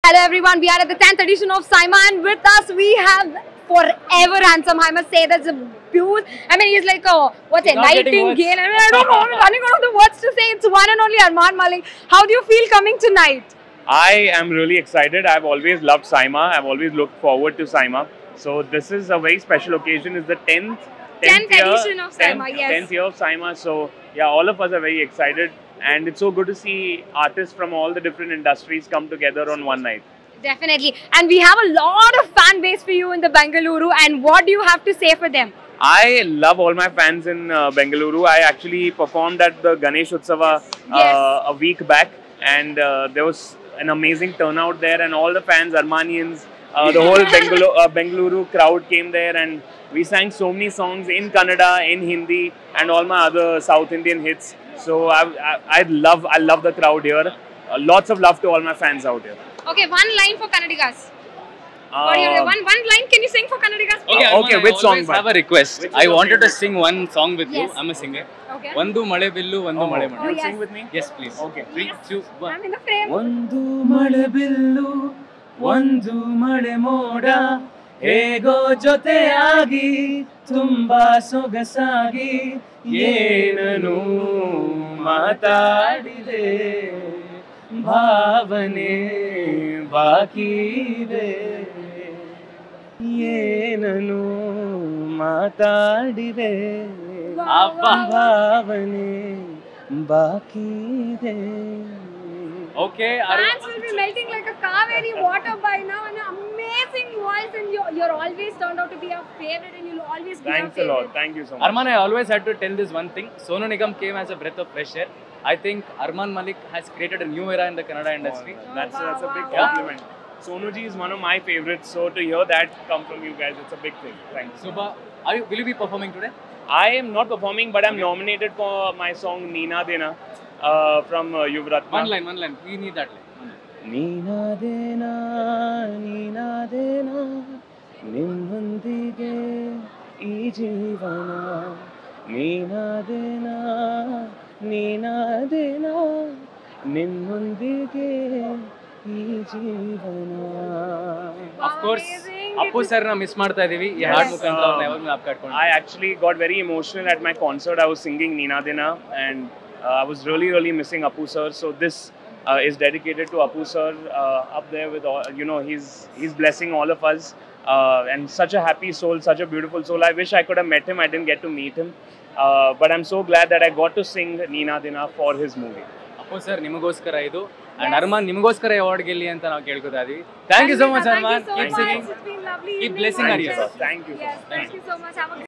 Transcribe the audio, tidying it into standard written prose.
Hello everyone, we are at the 10th edition of SIIMA and with us we have forever handsome. I must say that's a beaut. I mean he's like a nightingale. I don't know, I'm running out of the words to say. It's one and only Armaan Malik. How do you feel coming tonight? I am really excited. I've always loved SIIMA. I've always looked forward to SIIMA. So this is a very special occasion. It's the 10th edition of SIIMA, yes. 10th year of SIIMA. So yeah, all of us are very excited. And it's so good to see artists from all the different industries come together on one night. Definitely. And we have a lot of fan base for you in the Bengaluru. And what do you have to say for them? I love all my fans in Bengaluru. I actually performed at the Ganesh Utsava a week back. And there was an amazing turnout there. And all the fans, Armanians, the whole Bengaluru crowd came there. And we sang so many songs in Kannada, in Hindi, and all my other South Indian hits. So I love the crowd here. Lots of love to all my fans out here. Okay, one line for Kannadigas. One line, can you sing for Kannadigas? Okay, which song? I have a request. I wanted to sing one song with you. I'm a singer. Okay. Vandu Male Billu, Vandu Male Madu. You sing with me? Yes, please. Okay. 3, 2, 1. I'm in the frame. Vandu Male Billu, Vandu Male Moda. ಹೇಗೋ ಜೊತೆಯಾಗಿ ತುಂಬಾ ಸೊಗಸಾಗಿ ಏನನು ಮಾತಾಡಿದೆ ಭಾವನೆ ಬಾಕಿದೆ ಏನನು ಮಾತಾಡಿದೆ ಭಾವನೆ ಬಾಕಿದೆ. Okay, fans will be melting like a Kaveri water by now. An amazing voice, and you're always turned out to be our favorite, and you'll always be Thanks our favorite. a lot. Thank you so much. Armaan, I always had to tell this one thing. Sonu Nigam came as a breath of fresh air. I think Armaan Malik has created a new era in the Kannada industry. That's a big compliment. Sonu ji is one of my favorites, so to hear that come from you guys, it's a big thing. Thanks. Subha, will you be performing today? I am not performing, but I'm nominated for my song Neena Dena from Yuvratna. One line. We need that line. Neena Dena, Neena Dena, ನಿಮ್ಮೊಂದಿಗೆ ಈ ಜೀವನ. Neena Dena, Neena Dena, ನಿಮ್ಮೊಂದಿಗೆ ಈ ಜೀವನ. Of course, Appu sir na miss ಮಾಡ್ತಾ ಇದೀವಿ ಈ ಹಾಡು ಮುಖಾಂತರ ಅವ್ರನ್ನ ಯಾವಾಗಲೂ ಜ್ಞಾಪಕ. I actually got very emotional at my concert. I was singing Neena Dena and I was really missing Appu sir. So this is dedicated to Appu sir up there with all, he's blessing all of us and such a happy soul, such a beautiful soul. I wish I could have met him. I didn't get to meet him, but I'm so glad that I got to sing Neena Dena for his movie. Appu sir ನಿಮಗೋಸ್ಕರ ಇದು and Armaan ನಿಮಗೋಸ್ಕರ award ಗೆಲ್ಲಿ ಅಂತ ನಾವು ಕೇಳ್ಕೊತಾ ಇದೀವಿ. Thank you so much Armaan. Keep singing. It's been lovely. Keep blessing our ears. Thank you. Yes, thank you so much. Have a